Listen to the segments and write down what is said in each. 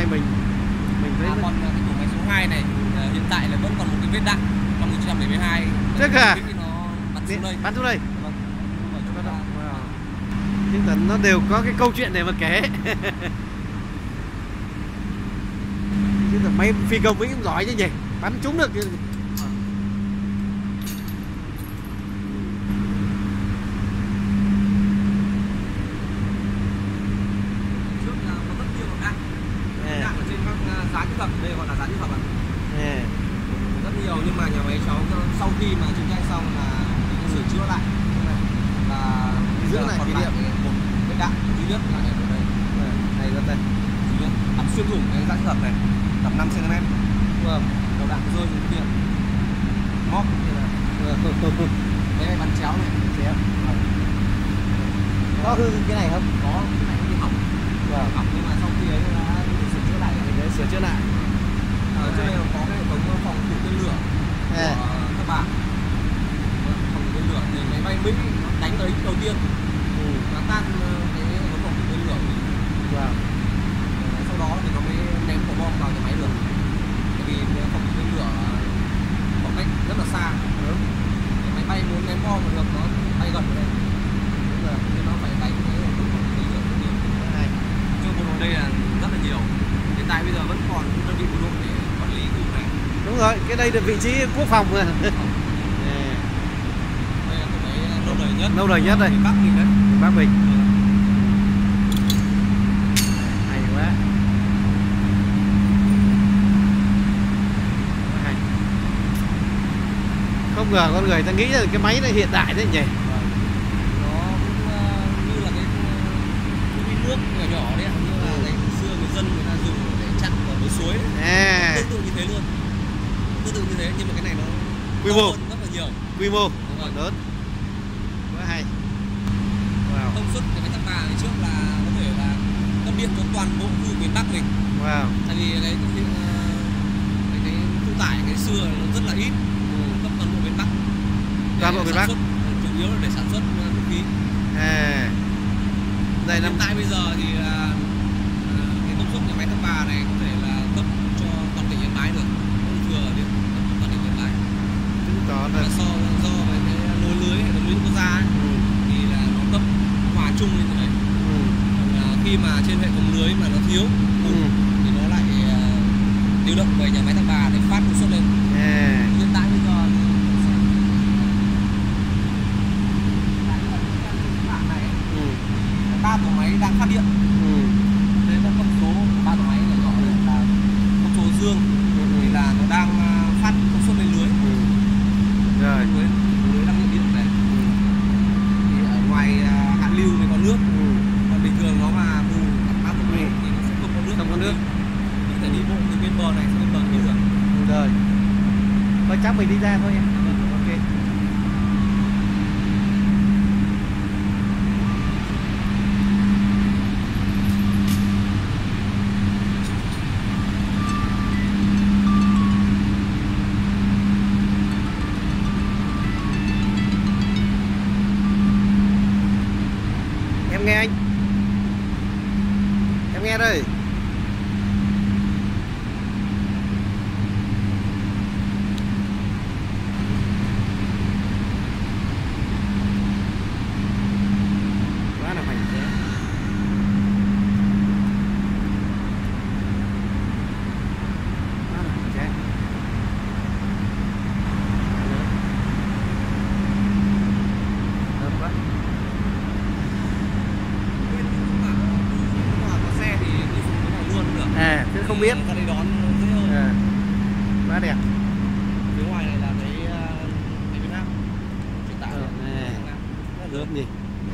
nay mình thấy còn cái tổ máy số 2 này hiện tại là vẫn còn một cái vết đạn năm 1972. Trước à? Nó bắn xuống đây. Bắn xuống đây. Vâng. Nhưng mà nó đều có cái câu chuyện để mà kể. Chứ là máy phi công Mỹ cũng giỏi chứ nhỉ, bắn trúng được. Giá kỹ thuật, đây gọi là giá kỹ thuật ạ. Rất nhiều, nhưng mà nhà máy cháu sau khi mà chiến tranh xong là sửa chữa lại và giữ lại kỷ niệm một cái đạn duy nhất là ở đây. Này rất đây. Duy nhất bắn xuyên thủng cái giá kỹ thuật này tầm 5 cm. Vâng, đầu đạn rơi xuống tiền. Móc như là cái này bắn chéo này, chéo. Có hư cái này không? Có, cái này bị hỏng. Vâng, hỏng nhưng mà sau khi ấy là sửa chữa lại. Sửa chữa lại. Ở trên này có cái hệ thống phòng thủ tên lửa của các bạn. Phòng thủ tên lửa thì máy bay Mỹ nó đánh tới đầu tiên, nó tan cái hệ thống phòng thủ tên lửa. Wow. Sau đó thì nó mới ném quả bom vào nhà máy được. Tại vì phòng thủ tên lửa khoảng cách rất là xa. Máy bay muốn ném bom mà được nó bay gần ở đây. Nên nó phải đánh cái hệ thống phòng thủ tên lửa rất nhiều. Chứ bộ đội đây là rất là nhiều. Hiện tại bây giờ vẫn còn đơn vị bộ đội để quản lý khu này. Đúng rồi, cái đây là vị trí quốc phòng mà. Đây là cái máy lâu đời nhất. Lâu đời nhất đây. Bắc Bình đấy. Bắc Bình. Hay quá. Hay. Không ngờ con người ta nghĩ là cái máy này hiện đại đấy nhỉ. Nó cũng như là cái nước nhỏ nhỏ đấy ạ. Như là ngày xưa người dân người ta dùng để chặn ở bờ suối đấy. Tương tự như thế luôn. Tương tự như thế nhưng mà cái này nó quy mô rất là nhiều. Quy mô lớn. Quá hay. Wow. Công suất cái máy tăng bà ngày trước là có thể là cấp điện cho toàn bộ khu miền Bắc mình. Wow. Tại vì cái phụ tải ngày xưa nó rất là ít. Cấp toàn bộ miền Bắc. Toàn bộ miền Bắc. Chủ yếu là để sản xuất vũ khí. Đây hiện tại bây giờ thì cái công suất nhà máy tăng bà này có thể là cấp cho toàn tỉnh Yên Bái được. Không thừa điện cấp toàn tỉnh Yên Bái. Do với cái nối lưới hệ thống lưới quốc gia ấy, thì là nó cấp hòa chung lên từ đấy. Khi mà trên hệ thống lưới mà nó thiếu thì nó lại điều động về nhà máy tăng bà để phát công suất lên. Hiện tại bây giờ ba tổ máy đang phát điện. Đây là con số ba tổ máy là con số dương thì là nó đang phát công suất lên lưới. Rồi. Lưới đang nhận điện này. Thì ở ngoài hạ lưu mới có nước. Còn bình thường nó mà bù ba tổ máy thì nó sẽ không có nước. Không có nước. Mình phải đi bộ từ bên bờ này sang bên bờ kia được. Rồi. Thôi chắc mình đi ra thôi em. Ok. Em nghe anh. Em nghe đây. Quá là hoành tráng. Quá là hoành tráng. Lớn quá. Chứ không biết. Ra đây đón dễ hơn. Quá đẹp. Phía ngoài này là cái Việt Nam. Hiện tại Lớn gì.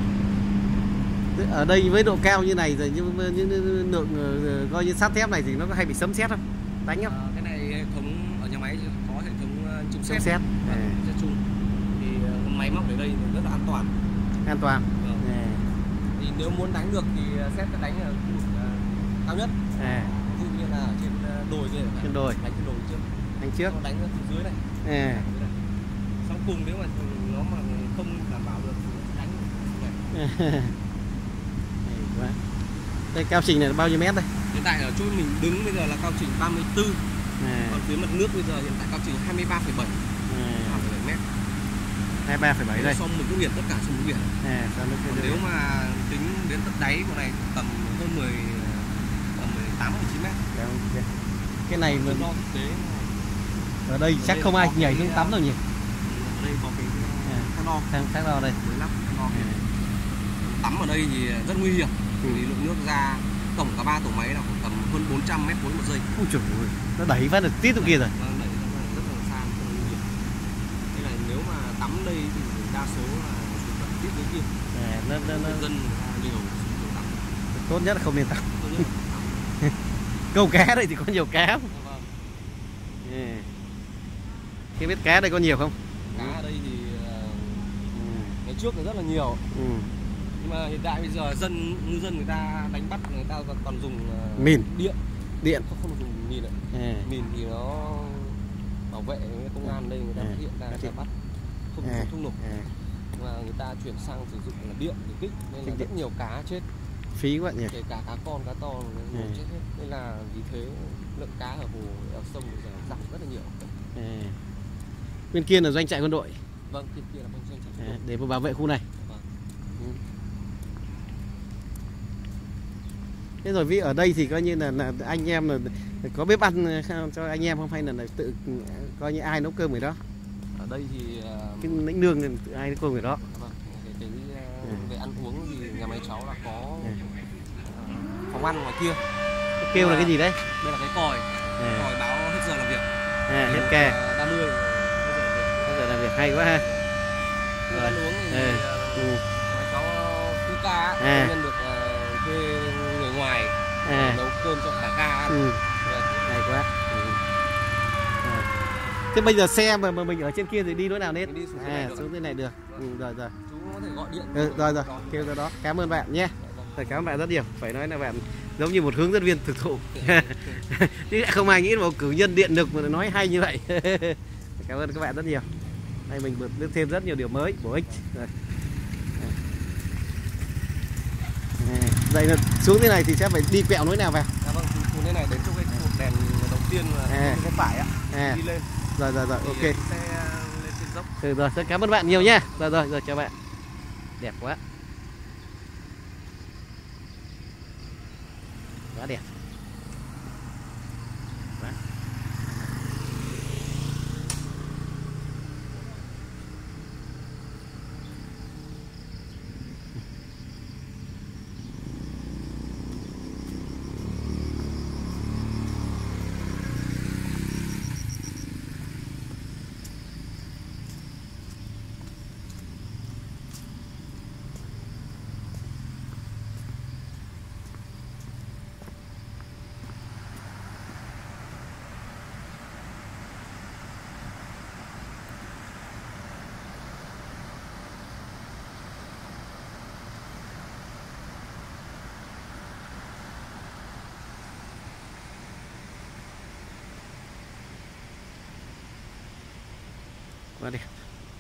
Ở đây với độ cao như này rồi nhưng những lượng coi như sắt thép này thì nó có hay bị sấm sét không? Đánh không? Cái này hệ thống ở nhà máy có hệ thống chống sét. Sét chung. Thì máy móc ở đây rất là an toàn. An toàn. Thì nếu muốn đánh được thì sét sẽ đánh ở khu vực cao nhất. Ví dụ như là ở trên đồi kia. Trên đồi. Đánh trên đồi trước. Đánh trước. Nó đánh ở phía dưới này. Sau cùng nếu mà nó mà không đảm bảo được thì nó đánh này. Quá. Đây cao trình này là bao nhiêu mét đây? Hiện tại ở chỗ mình đứng bây giờ là cao trình 34. Còn phía mặt nước bây giờ hiện tại cao trình 23,7 mét. 23,7 đây. Sông mực nước biển, tất cả sông mực biển. Còn nếu mà tính đến tận đáy của này tầm hơn 18 19 mét. Cái này mình đo thực tế ở đây chắc không ai nhảy xuống tắm đâu nhỉ? Ở đây có cái thang đo đây. Tắm ở đây thì rất nguy hiểm. Vì lượng nước ra tổng cả 3 tổ máy là khoảng tầm hơn 400 mét khối một giây. Ôi trời ơi, nó đẩy phát được tít từ kia rồi. Đẩy rất là xa, rất là nguy hiểm. Thế là nếu mà tắm đây thì đa số là xuống tận tít dưới kia. Dân liều tắm. Tốt nhất là không nên tắm. Câu cá đây thì có nhiều cá. Cái biết cá đây có nhiều không? Cá ở đây thì ngày trước thì rất là nhiều. Nhưng mà hiện tại bây giờ ngư dân người ta đánh bắt người ta còn dùng mìn điện không dùng mìn nữa. Mìn thì nó bảo vệ công an đây người ta phát hiện ra người ta bắt không dùng thuốc nổ. Mà người ta chuyển sang sử dụng là điện để kích nên là rất nhiều cá chết. Phí quá nhỉ. Kể cả cá con cá to chết hết. Nên là vì thế lượng cá ở hồ ở sông bây giờ giảm rất là nhiều. Bên kia là doanh trại quân đội. Vâng, bên kia là doanh trại quân đội. Để bảo vệ khu này. Thế rồi vì ở đây thì coi như là anh em là có bếp ăn cho anh em không, hay là tự coi như ai nấu cơm người đó? Ở đây thì cái lãnh lương thì ai nấu cơm người đó. Vâng, về ăn uống thì nhà máy cháu là có phòng ăn ngoài kia. Kêu là cái gì đấy? Đây là cái còi. Còi báo hết giờ làm việc. Hết ca. 30 hết giờ làm việc, hay quá ha. Rồi ăn uống thì nhà máy cháu cứ ca công nhân được thuê người ngoài nấu cơm cho cả ca ăn. Hay quá. Thế bây giờ xe mà mình ở trên kia thì đi lối nào đến? Xuống thế này được. Rồi. Chú có thể gọi điện. Rồi, kêu ra đó. Cảm ơn bạn nhé. Cảm ơn bạn rất nhiều. Phải nói là bạn giống như một hướng dẫn viên thực thụ. Chứ không ai nghĩ là một cử nhân điện lực mà nói hay như vậy. Cảm ơn các bạn rất nhiều. Đây mình biết thêm rất nhiều điều mới, bổ ích. Đây là xuống thế này thì sẽ phải đi quẹo núi nào vào? Vâng, xuống thế này đến chỗ cái cột đèn đầu tiên là cái phải á. Đi lên. Rồi, ok. Sẽ lên trên dốc. Rồi, rất cảm ơn bạn nhiều nha. Rồi, chào bạn. Đẹp quá. Quá đẹp. Quá. Quá đẹp.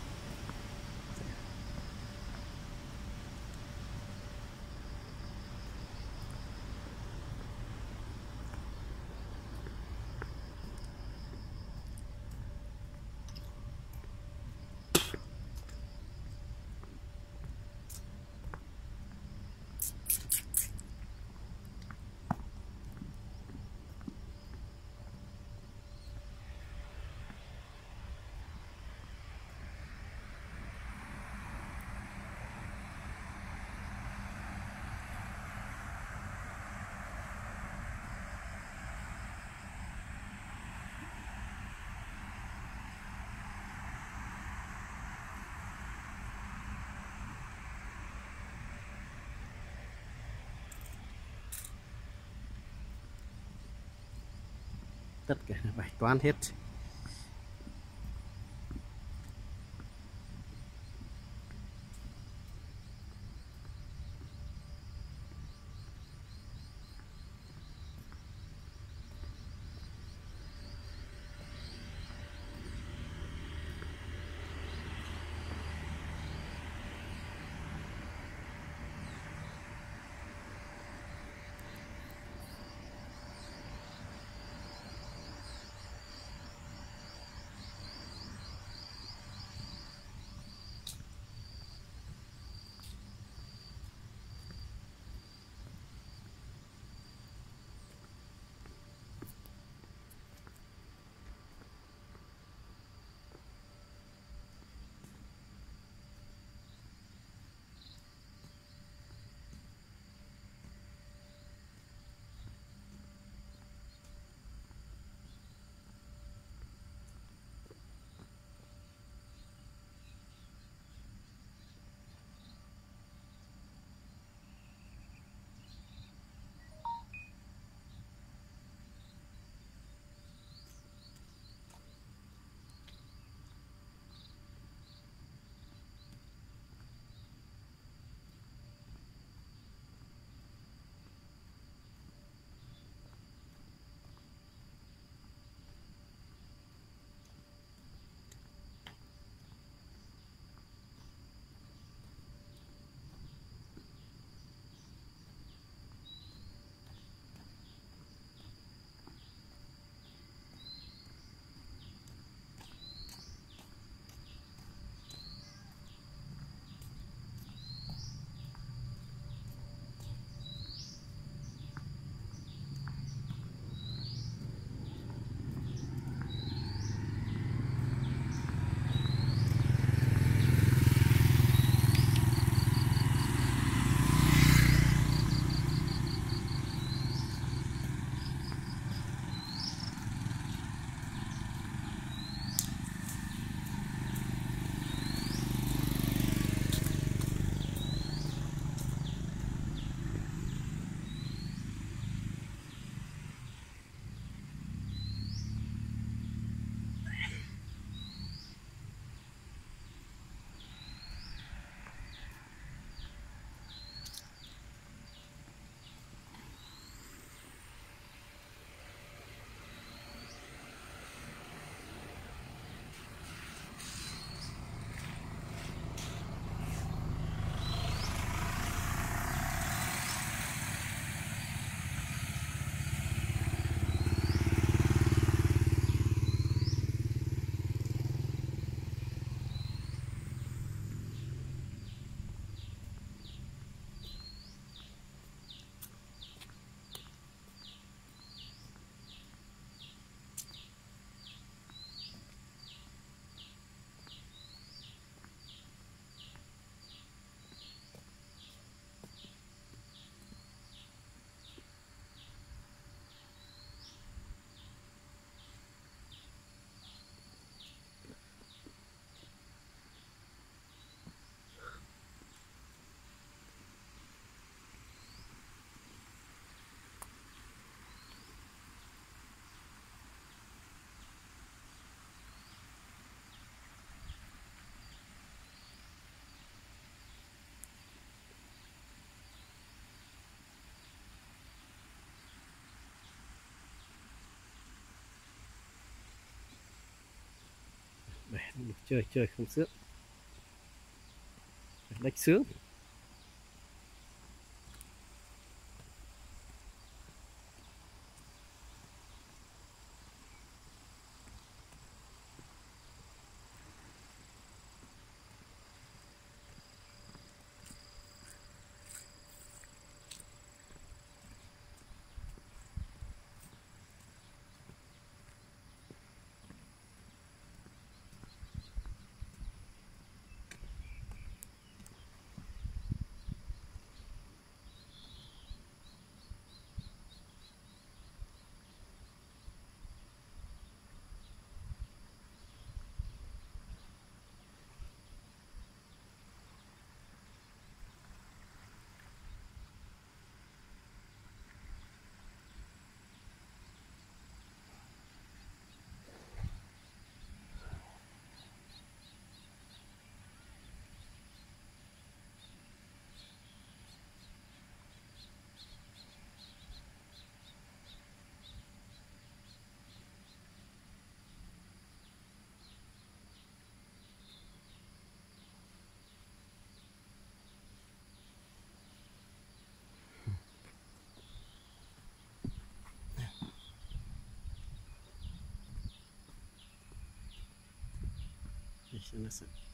Tất cả bài toán hết. Chơi chơi không sướng, đánh sướng. Ich